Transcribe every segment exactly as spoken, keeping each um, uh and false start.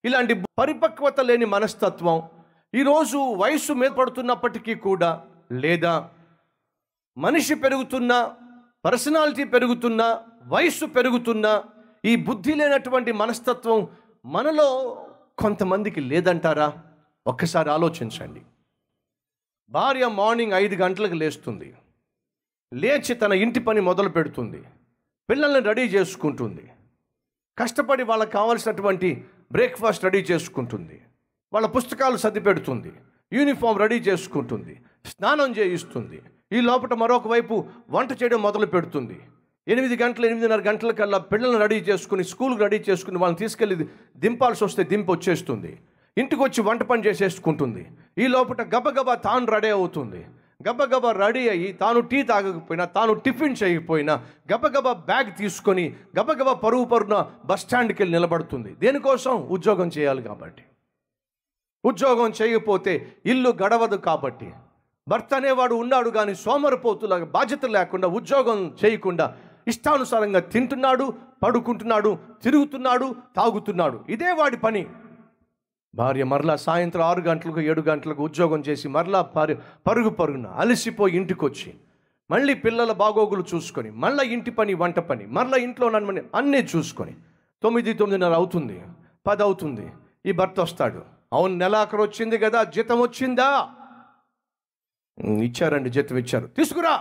ఇలాంటి పరిపక్వత లేని మనస్తత్వం ఈరోజు వయసు మీద పడుతున్నప్పటికీ కూడా, లేదా మనిషి పెరుగుతున్నా, పర్సనాలిటీ పెరుగుతున్నా, వయస్సు పెరుగుతున్నా ఈ బుద్ధి లేనటువంటి మనస్తత్వం మనలో కొంతమందికి లేదంటారా? ఒక్కసారి ఆలోచించండి. భార్య మార్నింగ్ ఐదు గంటలకు లేస్తుంది, లేచి తన ఇంటి పని మొదలు పెడుతుంది, పిల్లల్ని రెడీ చేసుకుంటుంది, కష్టపడి వాళ్ళకి కావాల్సినటువంటి బ్రేక్ఫాస్ట్ రెడీ చేసుకుంటుంది, వాళ్ళ పుస్తకాలు సర్ది పెడుతుంది, యూనిఫామ్ రెడీ చేసుకుంటుంది, స్నానం చేయిస్తుంది. ఈ లోపల మరొక వైపు వంట చేయడం మొదలు పెడుతుంది. ఎనిమిది గంటలు ఎనిమిదిన్నర గంటల కల్లా పిల్లల్ని రెడీ చేసుకుని స్కూల్కి రెడీ చేసుకుని వాళ్ళని తీసుకెళ్ళి దింపాల్సి వస్తే దింపు వచ్చేస్తుంది. ఇంటికి వచ్చి వంట పని చేసేసుకుంటుంది. ఈ లోపల గబగబా తాను రెడీ అవుతుంది. గబగబా రెడీ అయ్యి తాను టీ తాగకపోయినా, తాను టిఫిన్ చేయకపోయినా గబగబా బ్యాగ్ తీసుకొని గబగబా పరుగు పరుగున బస్ స్టాండ్కి వెళ్ళి నిలబడుతుంది. దేనికోసం? ఉద్యోగం చేయాలి కాబట్టి. ఉద్యోగం చేయకపోతే ఇల్లు గడవదు కాబట్టి. భర్త అనేవాడు ఉన్నాడు కానీ సోమరిపోతులాగా బాధ్యత లేకుండా, ఉద్యోగం చేయకుండా ఇష్టానుసారంగా తింటున్నాడు, పడుకుంటున్నాడు, తిరుగుతున్నాడు, తాగుతున్నాడు. ఇదే వాడి పని. భార్య మరలా సాయంత్రం ఆరు గంటలకు ఏడు గంటలకు ఉద్యోగం చేసి మరలా పరు పరుగు పరుగున అలసిపోయి ఇంటికి వచ్చి మళ్ళీ పిల్లల బాగోగులు చూసుకొని మళ్ళీ ఇంటి పని, వంట పని, మరలా ఇంట్లో నన్ను అన్నీ చూసుకొని తొమ్మిది తొమ్మిదిన్నర అవుతుంది, పది అవుతుంది. ఈ భర్త వస్తాడు. అవును, నెలాఖరు వచ్చింది కదా, జీతం వచ్చిందా? ఇచ్చారండి, జీతం ఇచ్చారు, తీసుకురా.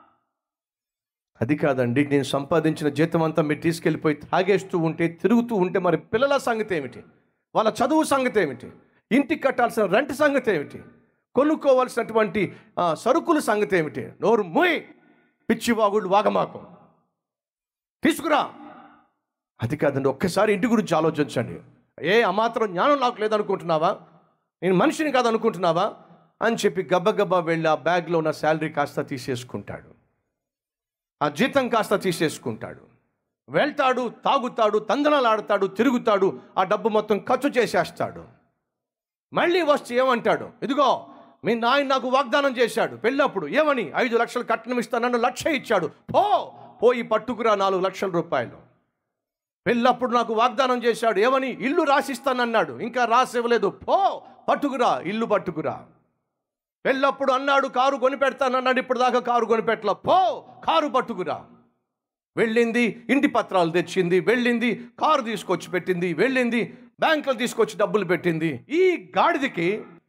అది కాదండి, నేను సంపాదించిన జీతం అంతా మీరు తీసుకెళ్ళిపోయి తాగేస్తూ ఉంటే, తిరుగుతూ ఉంటే మరి పిల్లల సంగతి ఏమిటి? వాళ్ళ చదువు సంగతి ఏమిటి? ఇంటికి కట్టాల్సిన రెంట్ సంగతి ఏమిటి? కొనుక్కోవాల్సినటువంటి సరుకుల సంగతి ఏమిటి? నోరు మూయ్, పిచ్చి వాగుడు వాగమాకు, తీసుకురా. అది కాదండి, ఒక్కసారి ఇంటి గురించి ఆలోచించండి. ఏ అమాత్రం జ్ఞానం నాకు లేదనుకుంటున్నావా? నేను మనిషిని కాదనుకుంటున్నావా అని చెప్పి గబ్బగబ్బా వెళ్ళి ఆ బ్యాగ్లో ఉన్న శాలరీ కాస్త తీసేసుకుంటాడు, ఆ జీతం కాస్త తీసేసుకుంటాడు, వెళ్తాడు, తాగుతాడు, తందనాలు ఆడతాడు, తిరుగుతాడు, ఆ డబ్బు మొత్తం ఖర్చు చేసేస్తాడు. మళ్ళీ వచ్చి ఏమంటాడు? ఇదిగో మీ నాయన నాకు వాగ్దానం చేశాడు పెళ్ళప్పుడు, ఏమని? ఐదు లక్షలు కట్నం ఇస్తానన్ను, లక్ష ఇచ్చాడు, పో పోయి పట్టుకురా నాలుగు లక్షల రూపాయలు. పెళ్ళప్పుడు నాకు వాగ్దానం చేశాడు, ఏమని? ఇల్లు రాసిస్తానన్నాడు, ఇంకా రాసి ఇవ్వలేదు, పో పట్టుకురా, ఇల్లు పట్టుకురా. పెళ్ళప్పుడు అన్నాడు కారు కొనిపెడతానన్నాడు, ఇప్పుడు దాకా కారు కొనిపెట్టలా, పో కారు పట్టుకురా. వెళ్ళింది, ఇంటి పత్రాలు తెచ్చింది, వెళ్ళింది, కారు తీసుకొచ్చి పెట్టింది, వెళ్ళింది, బ్యాంకులు తీసుకొచ్చి డబ్బులు పెట్టింది. ఈ గాడిదకి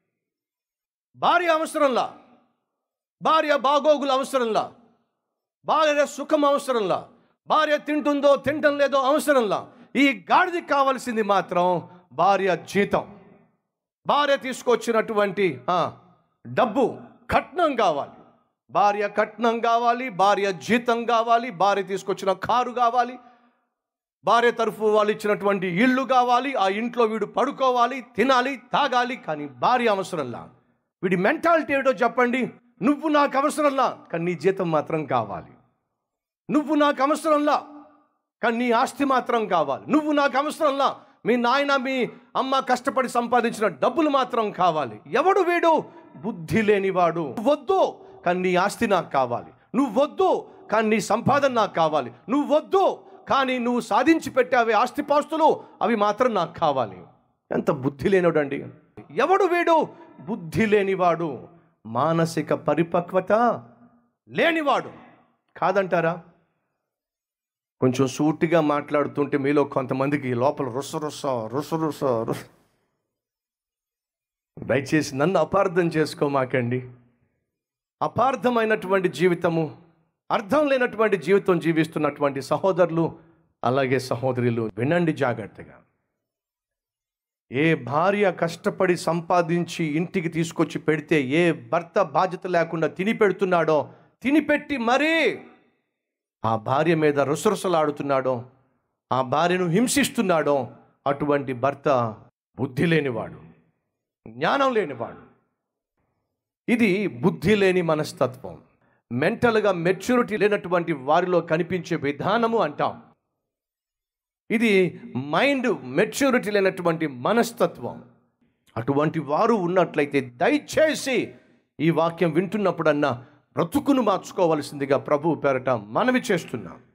భార్య అవసరంలా, భార్య బాగోగులు అవసరంలా, భార్య సుఖం అవసరంలా, భార్య తింటుందో తింటం లేదో అవసరంలా. ఈ గాడిదకి కావాల్సింది మాత్రం భార్య జీతం, భార్య తీసుకొచ్చినటువంటి డబ్బు, కట్నం కావాలి. భార్య కట్నం కావాలి, భార్య జీతం కావాలి, భార్య తీసుకొచ్చిన కారు కావాలి, భార్య తరఫు వాళ్ళు ఇచ్చినటువంటి ఇల్లు కావాలి, ఆ ఇంట్లో వీడు పడుకోవాలి, తినాలి, తాగాలి. కానీ భార్య అవసరంలా. వీడి మెంటాలిటీ ఏమిటో చెప్పండి? నువ్వు నాకు అవసరంలా, కానీ నీ జీతం మాత్రం కావాలి. నువ్వు నాకు అవసరంలా, కానీ నీ ఆస్తి మాత్రం కావాలి. నువ్వు నాకు అవసరంలా, మీ నాయన మీ అమ్మ కష్టపడి సంపాదించిన డబ్బులు మాత్రం కావాలి. ఎవడు వీడు? బుద్ధి లేనివాడు. వద్దు, కానీ నీ ఆస్తి నాకు కావాలి. నువ్వు వద్దు, కానీ నీ సంపాదన నాకు కావాలి. నువ్వు వద్దు, కానీ నువ్వు సాధించి పెట్టావే ఆస్తిపాస్తులు, అవి మాత్రం నాకు కావాలి. ఎంత బుద్ధి లేనివాడండి! ఎవడు వీడు? బుద్ధి లేనివాడు, మానసిక పరిపక్వత లేనివాడు. కాదంటారా? కొంచెం సూటిగా మాట్లాడుతుంటే మీలో కొంతమందికి లోపల రుస రుస రుస రుస రుస. దయచేసి నన్ను అపార్థం చేసుకోమాకండి. అపార్థమైనటువంటి జీవితము, అర్థం లేనటువంటి జీవితం జీవిస్తున్నటువంటి సహోదరులు, అలాగే సహోదరులు వినండి జాగ్రత్తగా. ఏ భార్య కష్టపడి సంపాదించి ఇంటికి తీసుకొచ్చి పెడితే, ఏ భర్త బాధ్యత లేకుండా తిని పెడుతున్నాడో, తినిపెట్టి మరీ ఆ భార్య మీద రుసరుసలాడుతున్నాడో, ఆ భార్యను హింసిస్తున్నాడో, అటువంటి భర్త బుద్ధి లేనివాడు, జ్ఞానం లేనివాడు. ఇది బుద్ధి లేని మనస్తత్వం. మెంటల్గా మెచ్యూరిటీ లేనటువంటి వారిలో కనిపించే విధానము అంటాం. ఇది మైండ్ మెచ్యూరిటీ లేనటువంటి మనస్తత్వం. అటువంటి వారు ఉన్నట్లయితే దయచేసి ఈ వాక్యం వింటున్నప్పుడన్నా బ్రతుకును మార్చుకోవలసిందిగా ప్రభువు పేరట మనవి చేస్తున్నాం.